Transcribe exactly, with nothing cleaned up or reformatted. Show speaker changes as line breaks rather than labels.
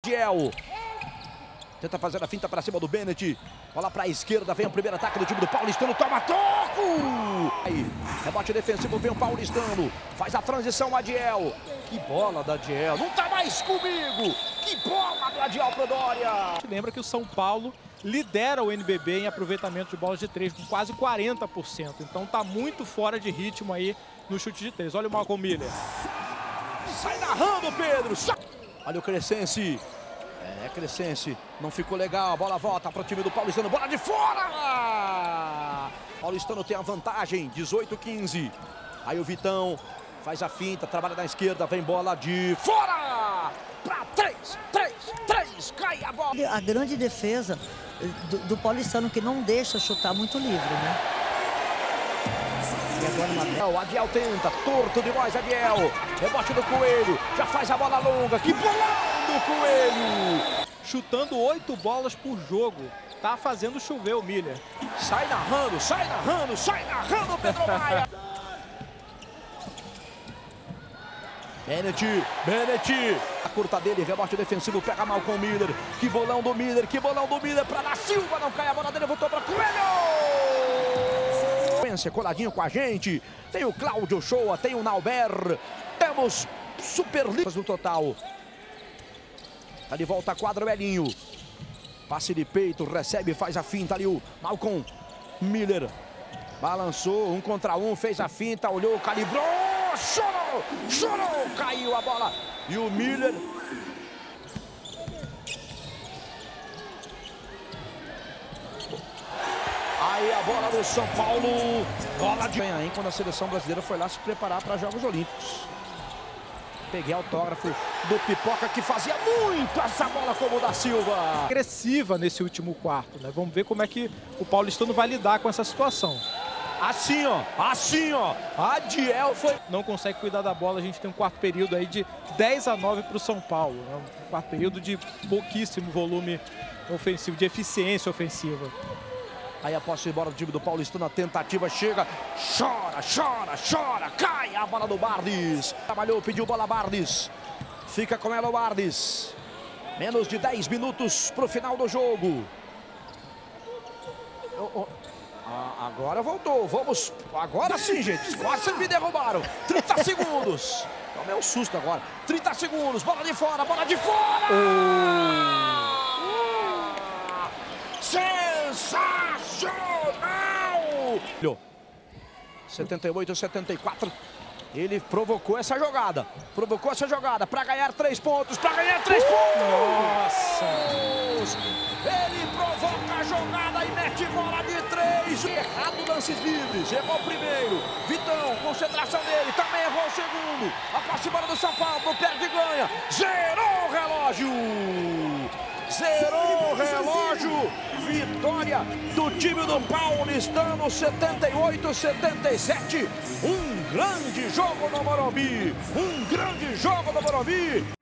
Adiel. Tenta fazer a finta para cima do Bennett. Bola para a esquerda, vem o primeiro ataque do time do Paulistano. Toma toco! Aí, rebote defensivo, vem o Paulistano. Faz a transição, Adiel. Que bola da Adiel. Não tá mais comigo. Que bola do Adiel pro Dória.
Lembra que o São Paulo lidera o N B B em aproveitamento de bolas de três com quase quarenta por cento. Então tá muito fora de ritmo aí no chute de três. Olha o Malcolm Miller.
Sai narrando, Pedro. Olha o Crescense. É, Crescense. Não ficou legal. A bola volta para o time do Paulistano. Bola de fora! Paulistano tem a vantagem. dezoito a quinze. Aí o Vitão faz a finta. Trabalha na esquerda. Vem bola de fora! Para três, três, três. Cai a bola.
A grande defesa do, do Paulistano, que não deixa chutar muito livre, né?
E agora o Adiel tenta, torto demais, Adiel. Rebote do Coelho, já faz a bola longa. Que bolão do Coelho!
Chutando oito bolas por jogo. Tá fazendo chover o Miller.
Sai narrando, sai narrando, sai narrando, Pedro Maia. Bennett, Bennett. A curta dele, rebote defensivo, pega mal com o Miller. Que bolão do Miller, que bolão do Miller para da Silva. Não cai a bola dele, voltou para Coelho. Coladinho com a gente, tem o Cláudio Shoa, tem o Nauber, temos super livros no total. Tá de volta a quadra o Elinho, passe de peito, recebe, faz a finta ali o Malcolm Miller, balançou, um contra um, fez a finta, olhou, calibrou, chorou, chorou, caiu a bola e o Miller. Aí a bola do São Paulo, bola de... Hein, quando a seleção brasileira foi lá se preparar para Jogos Olímpicos. Peguei autógrafo do Pipoca, que fazia muito essa bola como o da Silva.
Agressiva nesse último quarto, né? Vamos ver como é que o Paulistano vai lidar com essa situação.
Assim, ó, assim, ó, Adiel foi...
Não consegue cuidar da bola, a gente tem um quarto período aí de dez a nove para o São Paulo. Né? Um quarto período de pouquíssimo volume ofensivo, de eficiência ofensiva.
Aí a posse de bola do time do Paulistano, a tentativa chega, chora, chora, chora, cai a bola do Bardes. Trabalhou, pediu bola Bardes, fica com ela o Bardes. Menos de dez minutos para o final do jogo. Oh, oh. Ah, agora voltou, vamos, agora sim, gente, quase me derrubaram. trinta segundos, tomei um susto agora, trinta segundos, bola de fora, bola de fora! Oh. Sensacional! setenta e oito a setenta e quatro. Ele provocou essa jogada. Provocou essa jogada para ganhar três pontos. Para ganhar três pontos!
Nossa!
Ele provoca a jogada e mete bola de três. Errado lances livres. Errou o primeiro. Vitão, concentração dele. Também errou o segundo. A posse bola do São Paulo. Perde e ganha. Zerou o relógio. Zerou o relógio, vitória do time do Paulistano, setenta e oito a setenta e sete. Um grande jogo no Morumbi, um grande jogo no Morumbi.